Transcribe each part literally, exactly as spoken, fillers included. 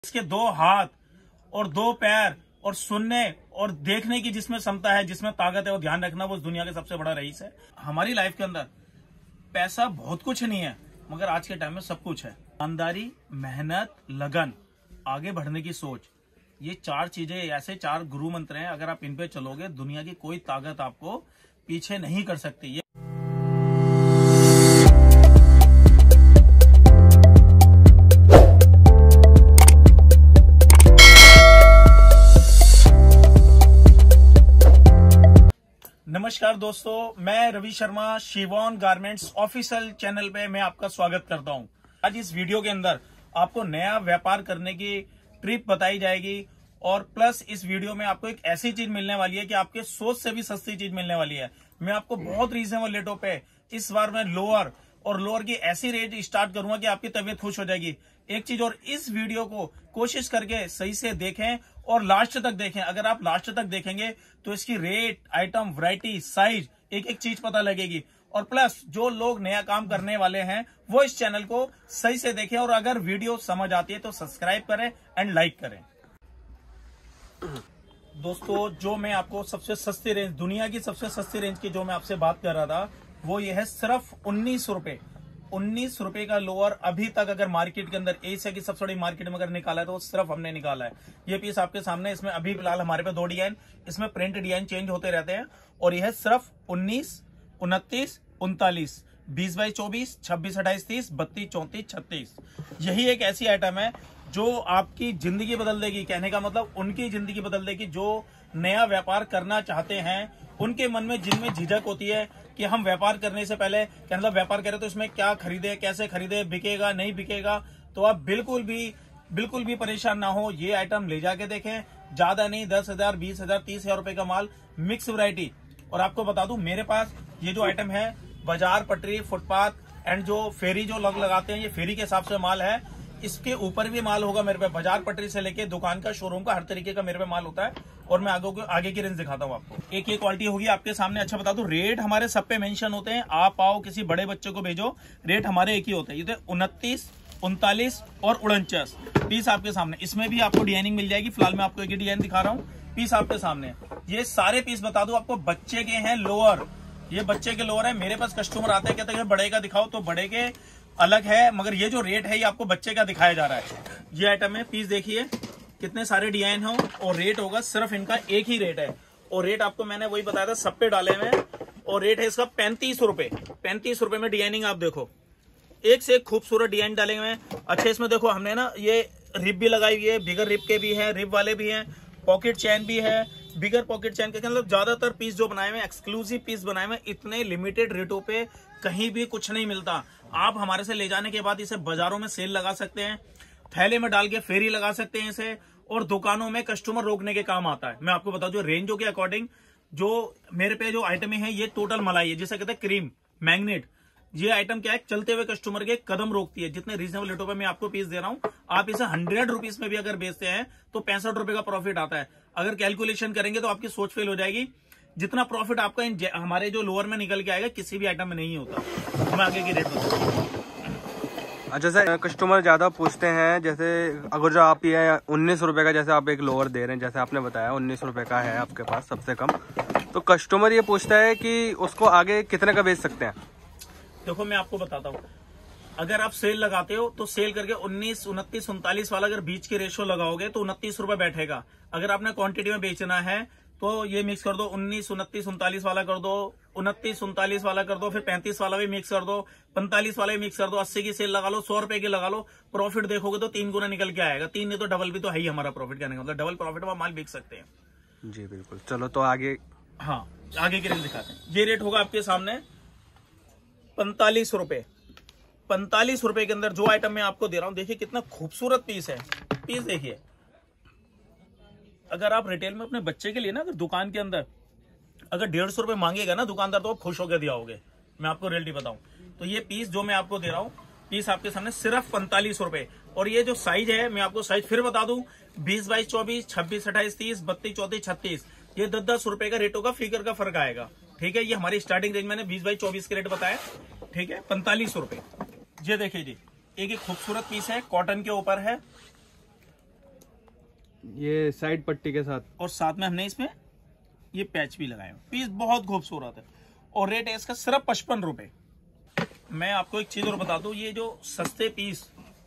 इसके दो हाथ और दो पैर और सुनने और देखने की जिसमें क्षमता है, जिसमें ताकत है, वो ध्यान रखना वो दुनिया का सबसे बड़ा रईस है। हमारी लाइफ के अंदर पैसा बहुत कुछ नहीं है, मगर आज के टाइम में सब कुछ है। ईमानदारी, मेहनत, लगन, आगे बढ़ने की सोच, ये चार चीजें ऐसे चार गुरु मंत्र हैं। अगर आप इन पे चलोगे, दुनिया की कोई ताकत आपको पीछे नहीं कर सकती। ये नमस्कार दोस्तों, मैं Ravi Sharma Shivon garments official channel पे मैं आपका स्वागत करता हूं। आज इस वीडियो के अंदर आपको नया व्यापार करने की ट्रिप बताई जाएगी और प्लस इस वीडियो में आपको एक ऐसी चीज मिलने वाली है कि आपके सोच से भी सस्ती चीज मिलने वाली है। मैं आपको बहुत रीजनेबल रेटों पे इस बार मैं लोअर और लोअर की ऐसी रेट स्टार्ट करूंगा कि आपकी तबीयत खुश हो जाएगी। एक चीज और, इस वीडियो को कोशिश करके सही से देखें और लास्ट तक देखें। अगर आप लास्ट तक देखेंगे तो इसकी रेट, आइटम, वैरायटी, साइज, एक एक चीज पता लगेगी। और प्लस जो लोग नया काम करने वाले हैं वो इस चैनल को सही से देखें और अगर वीडियो समझ आती है तो सब्सक्राइब करें एंड लाइक करें। दोस्तों, जो मैं आपको सबसे सस्ती रेंज, दुनिया की सबसे सस्ती रेंज की जो मैं आपसे बात कर रहा था, वो ये है सिर्फ उन्नीस रुपए उन्नीस रुपए का लोअर। अभी तक अगर मार्केट के अंदर एशिया की सबसे बड़ी मार्केट में अगर निकाला है तो वो सिर्फ हमने निकाला है। ये पीस आपके सामने, इसमें अभी फिलहाल हमारे पे दो डिजाइन, इसमें प्रिंट डिजाइन चेंज होते रहते हैं। और यह है सिर्फ उन्नीस, उनतीस, उनतालीस, बीस बाई चौबीस, छब्बीस अट्ठाईस तीस, बत्तीस चौंतीस छत्तीस। यही एक ऐसी आइटम है जो आपकी जिंदगी बदल देगी। कहने का मतलब उनकी जिंदगी बदल देगी जो नया व्यापार करना चाहते हैं। उनके मन में जिनमें झिझक होती है कि हम व्यापार करने से पहले क्या मतलब व्यापार करें तो इसमें क्या खरीदे, कैसे खरीदे, बिकेगा नहीं बिकेगा, तो आप बिल्कुल भी बिल्कुल भी परेशान ना हो। ये आइटम ले जाके देखें। ज्यादा नहीं, दस हजार बीस हजार तीस हजार रुपए का माल, मिक्स वैरायटी। और आपको बता दूं, मेरे पास ये जो आइटम है बाजार, पटरी, फुटपाथ एंड जो फेरी जो लोग लगाते हैं, ये फेरी के हिसाब से माल है। इसके ऊपर भी माल होगा मेरे पे, बाजार, पटरी से लेके दुकान का, शोरूम का, हर तरीके का मेरे पे माल होता है। और मैं आगे आगे की रेंज दिखाता हूँ आपको। एक एक क्वालिटी होगी आपके सामने। अच्छा बता दूं, रेट हमारे सब पे मेंशन होते हैं। आप आओ, किसी बड़े बच्चे को भेजो, रेट हमारे एक ही होते हैं। ये उनतीस, उनतालीस और उनचास पीस आपके सामने। इसमें भी आपको डिजाइनिंग मिल जाएगी। फिलहाल मैं आपको एक ही डिजाइन दिखा रहा हूँ, पीस आपके सामने। ये सारे पीस बता दूं आपको बच्चे के हैं लोअर। ये बच्चे के लोअर है। मेरे पास कस्टमर आते हैं, कहते हैं बड़े का दिखाओ, तो बड़े के अलग है, मगर ये जो रेट है ये आपको बच्चे का दिखाया जा रहा है। ये आइटम है, पीस देखिए कितने सारे डिजाइन हो और रेट होगा सिर्फ इनका एक ही रेट है। और रेट आपको मैंने वही बताया था, सब पे डाले हुए हैं। और रेट है इसका पैंतीस रुपए पैंतीस रुपए में डिजाइनिंग आप देखो, एक से एक खूबसूरत डिजाइन डाले हुए हैं। अच्छा, इसमें देखो हमने ना ये रिप भी लगाई हुई है, बिगर रिप के भी है, रिप वाले भी हैं, पॉकेट चैन भी है। बिगर पॉकेट चैन के मतलब ज्यादातर पीस जो बनाए हुए हैं, एक्सक्लूसिव पीस बनाए हुए हैं। इतने लिमिटेड रेटों पे कहीं भी कुछ नहीं मिलता। आप हमारे से ले जाने के बाद इसे बाजारों में सेल लगा सकते हैं, थैले में डाल के फेरी लगा सकते हैं इसे, और दुकानों में कस्टमर रोकने के काम आता है। मैं आपको बता दूं, रेंजों के अकॉर्डिंग जो मेरे पे जो आइटमें हैं, ये टोटल मलाई है, जिसे कहते हैं क्रीम मैग्नेट। ये आइटम क्या है, चलते हुए कस्टमर के कदम रोकती है। जितने रीजनेबल रेटों पे मैं आपको पीस दे रहा हूं, आप इसे हंड्रेड रुपीज में भी अगर बेचते हैं तो पैंसठ रुपए का प्रॉफिट आता है। अगर कैलकुलेशन करेंगे तो आपकी सोच फेल हो जाएगी। जितना प्रॉफिट आपका इन हमारे जो लोअर में निकल के आएगा, किसी भी आइटम में नहीं होता। मैं आगे की रेट बताऊँ। अच्छा सर, कस्टमर ज्यादा पूछते हैं, जैसे अगर जो आप ये उन्नीस रुपए का जैसे आप एक लोअर दे रहे हैं, जैसे आपने बताया उन्नीस रुपए का है आपके पास सबसे कम, तो कस्टमर ये पूछता है कि उसको आगे कितने का बेच सकते हैं। देखो मैं आपको बताता हूँ, अगर आप सेल लगाते हो तो सेल करके उन्नीस, उनतीस, उनतालीस वाला अगर बीच के रेशो लगाओगे तो उनतीस रुपए बैठेगा। अगर आपने क्वांटिटी में बेचना है तो ये मिक्स कर दो, उन्नीस, उनतीस, उनतालीस वाला कर दो, उनतीस, उनतालीस वाला कर दो, फिर पैंतीस वाला भी मिक्स कर दो, पैंतालीस वाला भी मिक्स कर दो, अस्सी की सेल लगा लो, सौ रुपए की लगा लो। प्रॉफिट देखोगे तो तीन गुना निकल के आएगा। तीन नहीं तो डबल भी तो है ही हमारा प्रॉफिट। कहने का मतलब डबल प्रॉफिट में माल बेच सकते हैं। जी बिल्कुल। चलो तो आगे, हाँ आगे की रेंज दिखाते हैं। ये रेट होगा आपके सामने पैंतालीस रुपए पैंतालीस रुपए के अंदर जो आइटम मैं आपको दे रहा हूं, देखिए कितना खूबसूरत पीस है। पीस देखिए, अगर आप रिटेल में अपने बच्चे के लिए ना, अगर दुकान के अंदर अगर डेढ़ सौ रुपए मांगेगा ना दुकानदार, तो आप खुश होकर दिया होगे। मैं आपको रियलिटी बताऊं तो ये पीस जो मैं आपको दे रहा हूं, पीस आपके सामने सिर्फ पैंतालीस रुपए। और ये जो साइज है, मैं आपको साइज फिर बता दूं, बीस बाईस चौबीस, छब्बीस अट्ठाईस तीस, बत्तीस चौंतीस छत्तीस, ये दस दस रुपए का रेटों का फिगर का फर्क आएगा। ठीक है, ये हमारी स्टार्टिंग रेंज मैंने बीस बाई चौबीस के रेट बताया। ठीक है, पैंतालीस रुपए। ये देखिए जी, एक एक खूबसूरत पीस है, कॉटन के ऊपर है। ये साइड पट्टी के साथ, और साथ में हमने इसमें ये पैच भी लगाए। पीस बहुत खूबसूरत है और रेट है इसका सिर्फ पचपन रुपए। मैं आपको एक चीज और बता दूं, ये जो सस्ते पीस,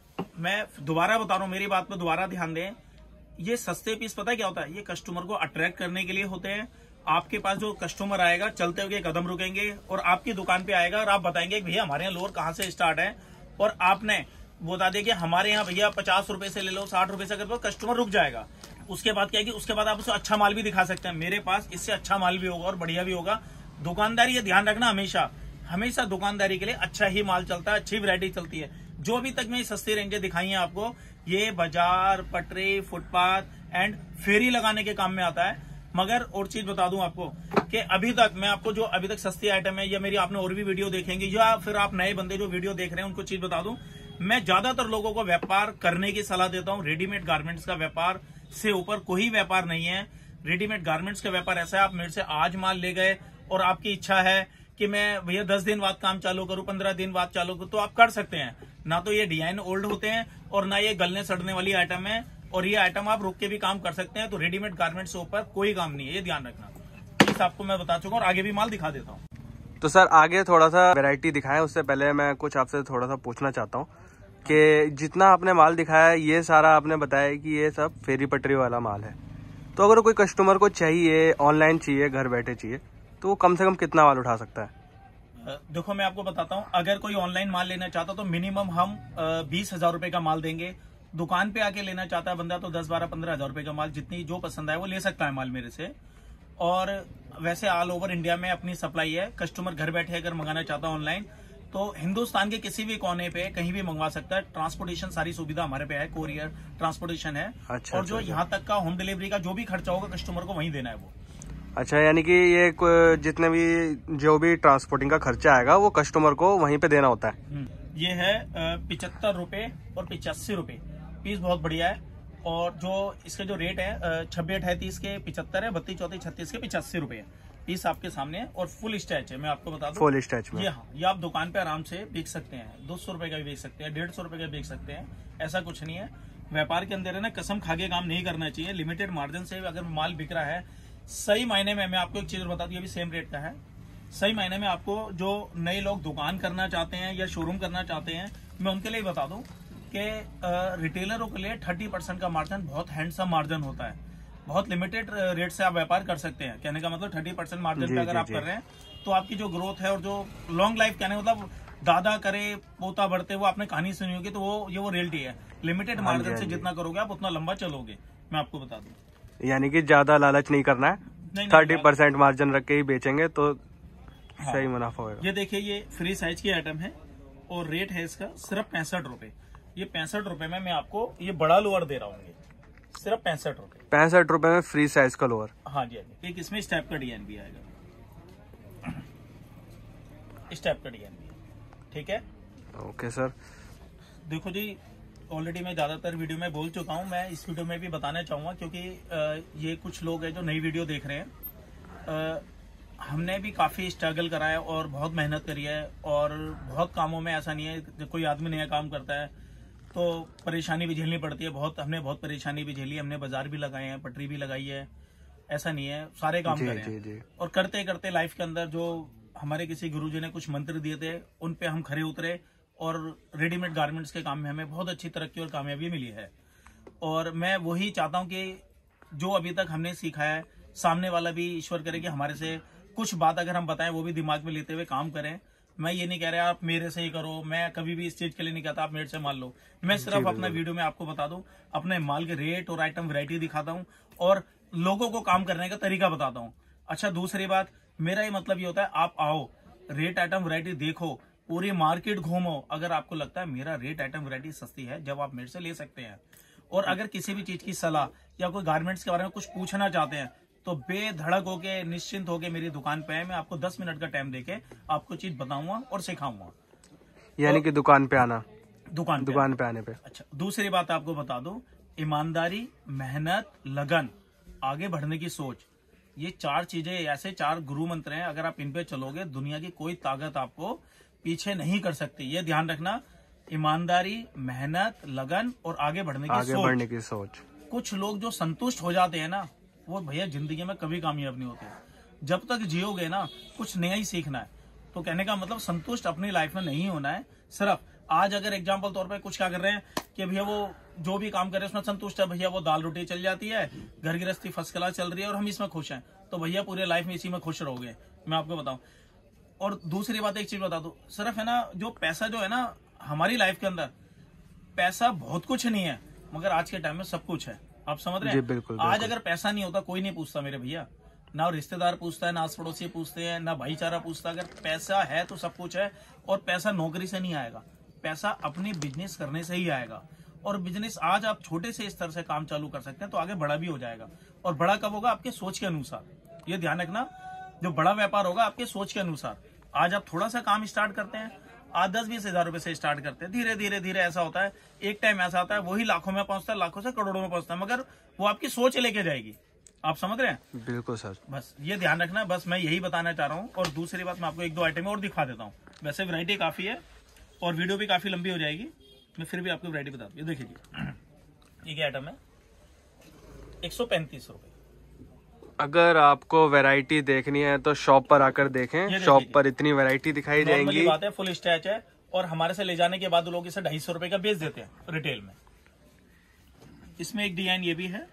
मैं दोबारा बता रहा हूँ, मेरी बात पे दोबारा ध्यान दें। ये सस्ते पीस पता है क्या होता है, ये कस्टमर को अट्रैक्ट करने के लिए होते हैं। आपके पास जो कस्टमर आएगा चलते हुए कदम रुकेंगे और आपकी दुकान पे आएगा और आप बताएंगे भैया हमारे यहाँ लोअर कहाँ से स्टार्ट है, और आपने बता दें कि हमारे यहाँ भैया पचास रुपए से ले लो, साठ रुपए से, अगर तो कस्टमर रुक जाएगा। उसके बाद क्या है कि उसके बाद आप उसे अच्छा माल भी दिखा सकते हैं। मेरे पास इससे अच्छा माल भी होगा और बढ़िया भी होगा। दुकानदारी ये ध्यान रखना, हमेशा हमेशा दुकानदारी के लिए अच्छा ही माल चलता है, अच्छी वैरायटी चलती है। जो अभी तक मैं सस्ती रेंजें दिखाई हैं आपको, ये बाजार, पटरी, फुटपाथ एंड फेरी लगाने के काम में आता है। मगर और चीज बता दूं आपको कि अभी तक मैं आपको जो अभी तक सस्ती आइटम है, या मेरी आपने और भी वीडियो देखेंगे, या फिर आप नए बंदे जो वीडियो देख रहे हैं उनको चीज बता दूं, मैं ज्यादातर लोगों को व्यापार करने की सलाह देता हूं। रेडीमेड गारमेंट्स का व्यापार से ऊपर कोई व्यापार नहीं है। रेडीमेड गारमेंट्स का व्यापार ऐसा है, आप मेरे से आज माल ले गए और आपकी इच्छा है कि मैं भैया दस दिन बाद काम चालू करूं, पंद्रह दिन बाद चालू करूं, तो आप कर सकते हैं। ना तो ये डिजाइन ओल्ड होते हैं और ना ये गलने सड़ने वाली आइटम है, और ये आइटम आप रुक के भी काम कर सकते हैं। तो रेडीमेड गारमेंट्स से ऊपर कोई काम नहीं है, ये ध्यान रखना। इस आपको मैं बता चुका हूँ और आगे भी माल दिखा देता हूँ। तो सर आगे थोड़ा सा वैरायटी दिखाएं, उससे पहले मैं कुछ आपसे थोड़ा सा पूछना चाहता हूँ कि जितना आपने माल दिखाया है, ये सारा आपने बताया कि ये सब फेरी पटरी वाला माल है। तो अगर कोई कस्टमर को चाहिए, ऑनलाइन चाहिए, घर बैठे चाहिए, तो वो कम से कम कितना माल उठा सकता है? देखो मैं आपको बताता हूँ, अगर कोई ऑनलाइन माल लेना चाहता तो मिनिमम हम बीस हजार रुपए का माल देंगे। दुकान पे आके लेना चाहता है बंदा तो दस बारह पंद्रह हजार रुपए का माल, जितनी जो पसंद आए वो ले सकता है माल मेरे से। और वैसे ऑल ओवर इंडिया में अपनी सप्लाई है। कस्टमर घर बैठे अगर मंगाना चाहता है ऑनलाइन तो हिंदुस्तान के किसी भी कोने पे कहीं भी मंगवा सकता है। ट्रांसपोर्टेशन सारी सुविधा हमारे पे है, कोरियर ट्रांसपोर्टेशन है। अच्छा, और जो अच्छा, यहाँ तक का होम डिलीवरी का जो भी खर्चा होगा कस्टमर को वहीं देना है वो। अच्छा, यानी कि ये जितने भी जो भी ट्रांसपोर्टिंग का खर्चा आएगा वो कस्टमर को वहीं पे देना होता है। ये है पिचहत्तर रुपए और पिचासी रुपए पीस, बहुत बढ़िया है। और जो इसके जो रेट है छब्बीस अट्ठाईस के पिचहत्तर है, बत्तीस चौतीस छत्तीस के पिचासी रुपए पीस आपके सामने है। और फुल स्टैच है, मैं आपको बता दूं फुल स्टैच में। ये हाँ, ये आप दुकान पे आराम से बेच सकते हैं। दो सौ रुपए का भी बेच सकते हैं, डेढ़ सौ रुपए का बेच सकते हैं, ऐसा कुछ नहीं है। व्यापार के अंदर है ना, कसम खा के काम नहीं करना चाहिए। लिमिटेड मार्जिन से अगर माल बिक रहा है, सही मायने में मैं आपको एक चीज बता दूं, ये भी सेम रेट का है। सही मायने में आपको जो नए लोग दुकान करना चाहते हैं या शोरूम करना चाहते हैं, मैं उनके लिए बता दूं कि रिटेलरों के लिए तीस परसेंट का मार्जिन बहुत हैंडसम मार्जिन होता है। बहुत लिमिटेड रेट से आप व्यापार कर सकते हैं। कहने का मतलब तीस परसेंट मार्जिन पे अगर आप कर रहे हैं तो आपकी जो ग्रोथ है और जो लॉन्ग लाइफ, कहने मतलब दादा करे पोता बढ़ते, वो आपने कहानी सुनी होगी, तो वो ये वो रियलिटी है। लिमिटेड मार्जिन से जितना करोगे आप उतना लंबा चलोगे, मैं आपको बता दूं। यानी कि ज्यादा लालच नहीं करना है, थर्टी परसेंट मार्जिन रख के ही बेचेंगे तो हाँ, सही मुनाफा होगा। ये देखिए, ये फ्री साइज की आइटम है और रेट है इसका सिर्फ पैंसठ रुपए। ये पैंसठ रुपए में मैं आपको ये बड़ा लोअर दे रहा हूँ, सिर्फ पैंसठ रुपए। पैंसठ रुपए में फ्री साइज का लोअर। हाँ जी, हाँ जी। एक इसमें स्टेप का डिजाइन भी आएगा, स्टेप का डिजाइन भी, ठीक है। Okay sir. देखो जी, ऑलरेडी मैं ज्यादातर वीडियो में बोल चुका हूँ, मैं इस वीडियो में भी बताना चाहूंगा क्योंकि ये कुछ लोग हैं जो नई वीडियो देख रहे हैं। हमने भी काफी स्ट्रगल करा है और बहुत मेहनत करी है, और बहुत कामों में ऐसा नहीं है, जब कोई आदमी नया काम करता है तो परेशानी भी झेलनी पड़ती है। बहुत हमने बहुत परेशानी भी झेली, हमने बाजार भी लगाए हैं, पटरी भी लगाई है, ऐसा नहीं है, सारे काम करे हैं। और करते करते लाइफ के अंदर जो हमारे किसी गुरुजी ने कुछ मंत्र दिए थे उन पे हम खरे उतरे, और रेडीमेड गारमेंट्स के काम में हमें बहुत अच्छी तरक्की और कामयाबी मिली है। और मैं वही चाहता हूँ कि जो अभी तक हमने सीखा है, सामने वाला भी ईश्वर करे कि हमारे से कुछ बात अगर हम बताएं वो भी दिमाग में लेते हुए काम करें। मैं ये नहीं कह रहा आप मेरे से ही करो, मैं कभी भी इस चीज के लिए नहीं कहता आप मेरे से माल लो। मैं सिर्फ अपना वीडियो में आपको बता दूं, अपने माल के रेट और आइटम वैरायटी दिखाता हूं और लोगों को काम करने का तरीका बताता हूं। अच्छा, दूसरी बात, मेरा ये मतलब ये होता है आप आओ, रेट आइटम वैरायटी देखो, पूरी मार्केट घूमो। अगर आपको लगता है मेरा रेट आइटम वैरायटी सस्ती है, जब आप मेरे से ले सकते हैं। और अगर किसी भी चीज की सलाह या कोई गारमेंट्स के बारे में कुछ पूछना चाहते हैं तो बेधड़क होके, निश्चिंत होके मेरी दुकान पे है। मैं आपको दस मिनट का टाइम देके आपको चीज बताऊंगा और सिखाऊंगा। यानी कि दुकान पे आना, दुकान दुकान पे आने पे। अच्छा, दूसरी बात आपको बता दूं, ईमानदारी, मेहनत, लगन, आगे बढ़ने की सोच, ये चार चीजें ऐसे चार गुरु मंत्र हैं। अगर आप इन पे चलोगे दुनिया की कोई ताकत आपको पीछे नहीं कर सकती। ये ध्यान रखना, ईमानदारी, मेहनत, लगन और आगे बढ़ने की आगे सोच। बढ़ने की सोच। कुछ लोग जो संतुष्ट हो जाते हैं ना, वो भैया जिंदगी में कभी कामयाब नहीं होते। जब तक जियोगे ना, कुछ नया ही सीखना है। तो कहने का मतलब संतुष्ट अपनी लाइफ में नहीं होना है। सिर्फ आज अगर एग्जाम्पल तौर पे कुछ क्या कर रहे हैं कि भैया वो जो भी काम कर रहे हैं उसमें संतुष्ट है, भैया वो दाल रोटी चल जाती है, घर गृहस्थी फर्स्ट क्लास चल रही है और हम इसमें खुश हैं, तो भैया पूरे लाइफ में इसी में खुश रहोगे, मैं आपको बताऊं। और दूसरी बात एक चीज बता दूं, सिर्फ है ना जो पैसा जो है ना हमारी लाइफ के अंदर, पैसा बहुत कुछ नहीं है मगर आज के टाइम में सब कुछ है। आप समझ रहे हैं? बिल्कुल, आज अगर पैसा नहीं होता कोई नहीं पूछता मेरे भैया, ना रिश्तेदार पूछता है, ना आस पड़ोसी पूछते हैं, ना भाईचारा पूछता। अगर पैसा है तो सब कुछ है। और पैसा नौकरी से नहीं आएगा, पैसा अपने बिजनेस करने से ही आएगा। और बिजनेस आज आप छोटे से स्तर से काम चालू कर सकते हैं तो आगे बड़ा भी हो जाएगा। और बड़ा कब होगा? आपके सोच के अनुसार। ये ध्यान रखना, जो बड़ा व्यापार होगा आपके सोच के अनुसार। आज आप थोड़ा सा काम स्टार्ट करते हैं, आज दस बीस हजार रुपए से स्टार्ट करते हैं, धीरे धीरे धीरे ऐसा होता है, एक टाइम ऐसा आता है वही लाखों में पहुंचता है, लाखों से करोड़ों में पहुंचता है, मगर वो आपकी सोच लेके जाएगी। आप समझ रहे हैं? बिल्कुल सर। बस ये ध्यान रखना, बस मैं यही बताना चाह रहा हूँ। और दूसरी बात, मैं आपको एक दो आइटम और दिखा देता हूँ। वैसे वैरायटी काफी है और वीडियो भी काफी लंबी हो जाएगी, मैं फिर भी आपको वैरायटी बता दूँ। ये देखिए जी, ये क्या आइटम है, एक सौ पैंतीस रुपए। अगर आपको वैरायटी देखनी है तो शॉप पर आकर देखें, शॉप पर इतनी वैरायटी दिखाई जाएंगी। बात है, फुल स्टैच है और हमारे से ले जाने के बाद लोग इसे ढाई सौ रुपए का बेच देते हैं रिटेल में। इसमें एक डिजाइन ये भी है,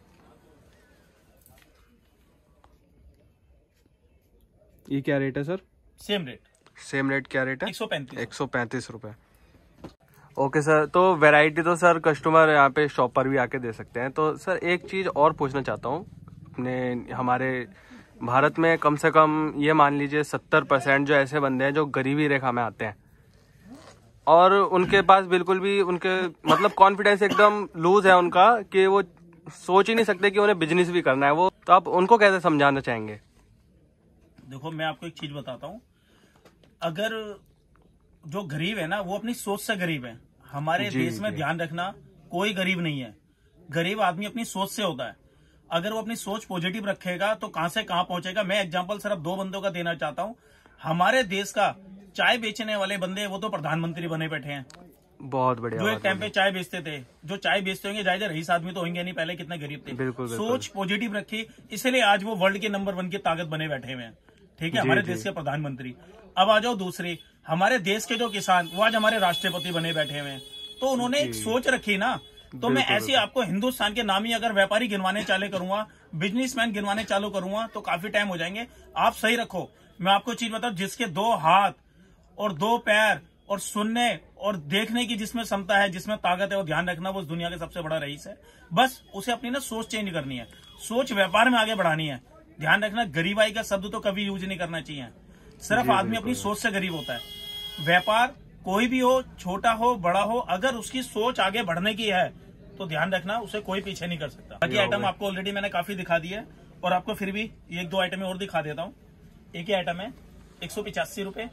ये क्या रेट है sir? Same rate. Same rate क्या रेट है? एक सौ पैंतीस एक सौ पैंतीस रुपए। ओके सर, तो वैरायटी तो सर कस्टमर यहाँ पे शॉप पर भी आके दे सकते हैं। तो सर एक चीज और पूछना चाहता हूँ, अपने हमारे भारत में कम से कम ये मान लीजिए सत्तर परसेंट जो ऐसे बंदे हैं जो गरीबी रेखा में आते हैं और उनके पास बिल्कुल भी उनके मतलब कॉन्फिडेंस एकदम लूज है उनका, कि वो सोच ही नहीं सकते कि उन्हें बिजनेस भी करना है। वो तो आप उनको कैसे समझाना चाहेंगे? देखो मैं आपको एक चीज बताता हूँ, अगर जो गरीब है ना वो अपनी सोच से गरीब है। हमारे देश में ध्यान रखना, कोई गरीब नहीं है, गरीब आदमी अपनी सोच से होता है। अगर वो अपनी सोच पॉजिटिव रखेगा तो कहां से कहां पहुंचेगा। मैं एग्जांपल सिर्फ दो बंदों का देना चाहता हूं। हमारे देश का चाय बेचने वाले बंदे वो तो प्रधानमंत्री बने बैठे हैं। बहुत बढ़िया। जो एक टाइम पे चाय बेचते थे, जो चाय बेचते होंगे जायजा रईस आदमी तो होंगे नहीं, पहले कितने गरीब थे। बिल्कुल, सोच पॉजिटिव रखी, इसलिए आज वो वर्ल्ड के नंबर वन की ताकत बने बैठे हुए हैं। ठीक है, हमारे देश के प्रधानमंत्री। अब आ जाओ दूसरे, हमारे देश के जो किसान वो आज हमारे राष्ट्रपति बने बैठे हुए हैं। तो उन्होंने एक सोच रखी ना। तो मैं ऐसे आपको हिंदुस्तान के नाम ही अगर व्यापारी गिनवाने चालू करूंगा, बिजनेसमैन गिनवाने चालू करूंगा तो काफी टाइम हो जाएंगे। आप सही रखो, मैं आपको चीज बताऊं, जिसके दो हाथ और दो पैर और सुनने और देखने की जिसमें क्षमता है, जिसमें ताकत है, वो ध्यान रखना वो दुनिया का सबसे बड़ा रईस है। बस उसे अपनी ना सोच चेंज करनी है, सोच व्यापार में आगे बढ़ानी है। ध्यान रखना, गरीबाई का शब्द तो कभी यूज नहीं करना चाहिए। सिर्फ आदमी अपनी सोच से गरीब होता है। व्यापार कोई भी हो, छोटा हो बड़ा हो, अगर उसकी सोच आगे बढ़ने की है तो ध्यान रखना उसे कोई पीछे नहीं कर सकता। बाकी आइटम आपको ऑलरेडी मैंने काफी दिखा दिया है और आपको फिर भी एक दो आइटम और दिखा देता हूँ। एक ही आइटम है, एक सौ पिचासी रुपए।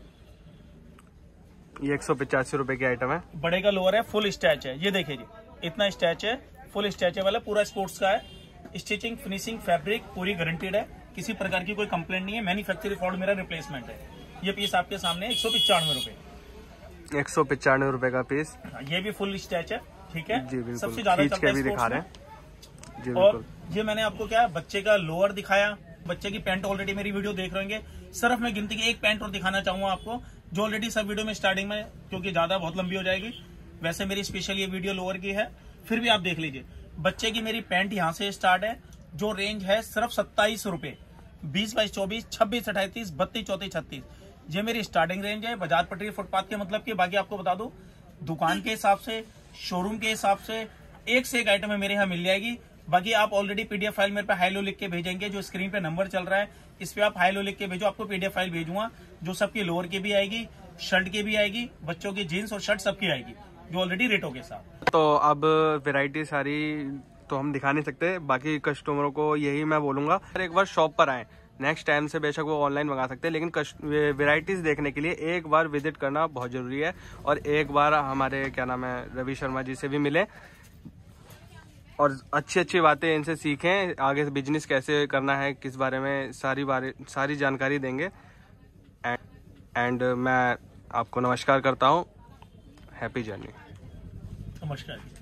ये एक सौ पिचासी रुपए की आइटम है। बड़े का लोअर है, फुल स्टैच है। ये देखिए जी, इतना स्टैच है, फुल स्टैच वाला, पूरा स्पोर्ट्स का है। स्टिचिंग, फिनिशिंग, फैब्रिक पूरी गारंटीड है, किसी प्रकार की कोई कंप्लेंट नहीं है। मैन्युफैक्चरिंग फॉल्ट मेरा रिप्लेसमेंट है। ये पीस आपके सामने एक सौ पिचानवे रुपए। एक सौ पिचानवे रुपए का पीस। ये भी फुल स्टैच है। ठीक है जी, बिल्कुल। सबसे ज्यादा खींच के भी दिखा रहे हैं जी, और ये मैंने आपको क्या बच्चे का लोअर दिखाया, बच्चे की पैंट ऑलरेडी मेरी वीडियो देख रहे होंगे। सिर्फ मैं गिनती की एक पैंट और दिखाना चाहूंगा आपको, जो ऑलरेडी सब वीडियो में स्टार्टिंग में, क्योंकि ज्यादा बहुत लंबी हो जाएगी। वैसे मेरी स्पेशल ये वीडियो लोअर की है, फिर भी आप देख लीजिए। बच्चे की मेरी पैंट यहाँ से स्टार्ट है, जो रेंज है सिर्फ सत्ताईस रुपए। बीस बाईस चौबीस, छब्बीस अट्ठाईस, बत्तीस चौतीस छत्तीस, ये मेरी स्टार्टिंग रेंज है। बाजार पटरी फुटपाथ के मतलब की। बाकी आपको बता दूं, दुकान के हिसाब से, शोरूम के हिसाब से एक से एक आइटम है मेरे यहाँ मिल जाएगी। बाकी आप ऑलरेडी पीडीएफ फाइल मेरे पे हाई लो लिख के भेजेंगे, जो स्क्रीन पे नंबर चल रहा है इस पे आप हाई लो लिख के भेजो, आपको पीडीएफ फाइल भेजूंगा, जो सबकी लोअर की भी आएगी, शर्ट की भी आएगी, बच्चों की जीन्स और शर्ट सबकी आएगी, जो ऑलरेडी रेटों के साथ। तो अब वैरायटी सारी तो हम दिखा नहीं सकते, बाकी कस्टमरों को यही मैं बोलूंगा, एक बार शॉप पर आए। नेक्स्ट टाइम से बेशक वो ऑनलाइन मंगा सकते हैं, लेकिन वेराइटीज देखने के लिए एक बार विजिट करना बहुत जरूरी है। और एक बार हमारे क्या नाम है रवि शर्मा जी से भी मिले और अच्छी अच्छी बातें इनसे सीखें, आगे बिजनेस कैसे करना है, किस बारे में सारी बारे सारी जानकारी देंगे। एंड, एंड मैं आपको नमस्कार करता हूँ। Happy journey. नमस्कार।